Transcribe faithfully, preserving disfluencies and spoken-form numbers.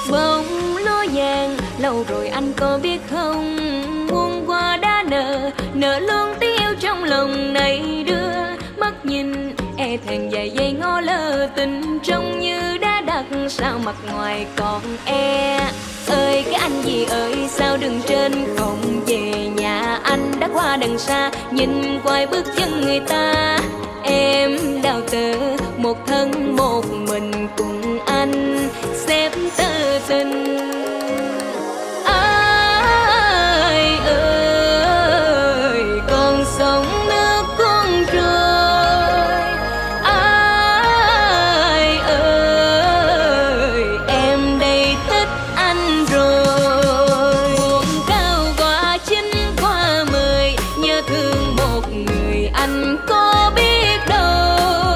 Bông lúa vàng lâu rồi anh có biết không, muôn qua đã nở nở luôn tiếng yêu trong lòng này đưa. Mắt nhìn e thẹn vài giây ngó lơ, tình trông như đã đặt sao mặt ngoài còn e. Ơi cái anh gì ơi sao đường trên không về nhà, anh đã qua đằng xa nhìn quay bước chân người ta. Em đào tơ một thân một mình cùng anh xếp tơ tình.